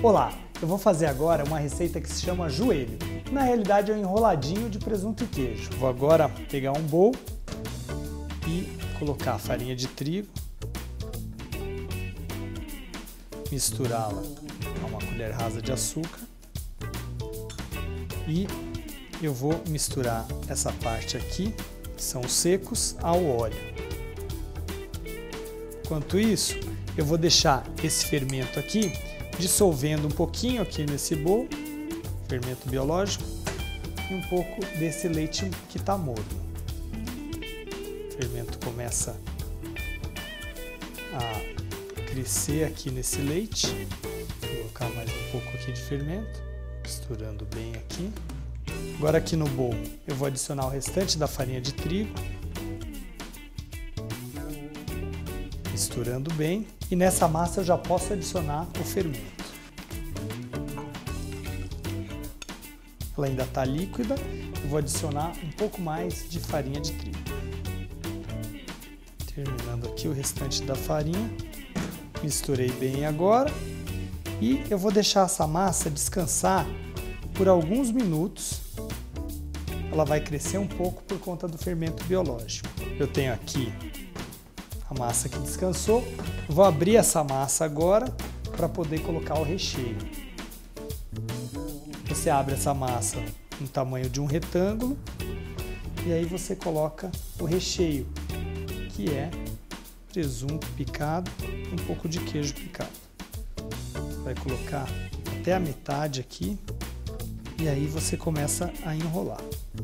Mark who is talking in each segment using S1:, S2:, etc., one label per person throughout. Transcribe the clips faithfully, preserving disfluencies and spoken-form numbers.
S1: Olá, eu vou fazer agora uma receita que se chama joelho. Na realidade é um enroladinho de presunto e queijo. Vou agora pegar um bowl e colocar a farinha de trigo, misturá-la a uma colher rasa de açúcar e eu vou misturar essa parte aqui, que são os secos, ao óleo. Enquanto isso, eu vou deixar esse fermento aqui dissolvendo um pouquinho aqui nesse bowl, fermento biológico, e um pouco desse leite que está morno. O fermento começa a crescer aqui nesse leite. Vou colocar mais um pouco aqui de fermento, misturando bem aqui. Agora aqui no bowl eu vou adicionar o restante da farinha de trigo, misturando bem, e nessa massa eu já posso adicionar o fermento. Ela ainda está líquida, eu vou adicionar um pouco mais de farinha de trigo. Terminando aqui o restante da farinha, misturei bem agora e eu vou deixar essa massa descansar por alguns minutos. Ela vai crescer um pouco por conta do fermento biológico. Eu tenho aqui a massa que descansou. Eu vou abrir essa massa agora para poder colocar o recheio. Você abre essa massa no tamanho de um retângulo e aí você coloca o recheio, que é presunto picado e um pouco de queijo picado. Vai colocar até a metade aqui e aí você começa a enrolar.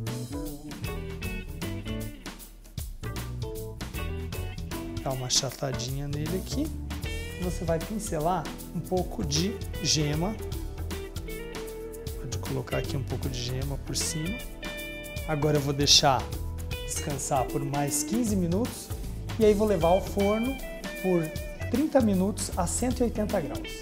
S1: Dá uma achatadinha nele aqui. Você vai pincelar um pouco de gema. Pode colocar aqui um pouco de gema por cima. Agora eu vou deixar descansar por mais quinze minutos e aí vou levar ao forno por trinta minutos a cento e oitenta graus.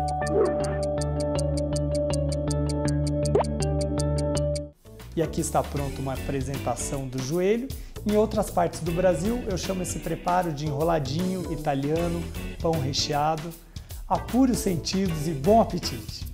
S1: E aqui está pronto uma apresentação do joelho. Em outras partes do Brasil, eu chamo esse preparo de enroladinho italiano, pão recheado. Apure os sentidos e bom apetite!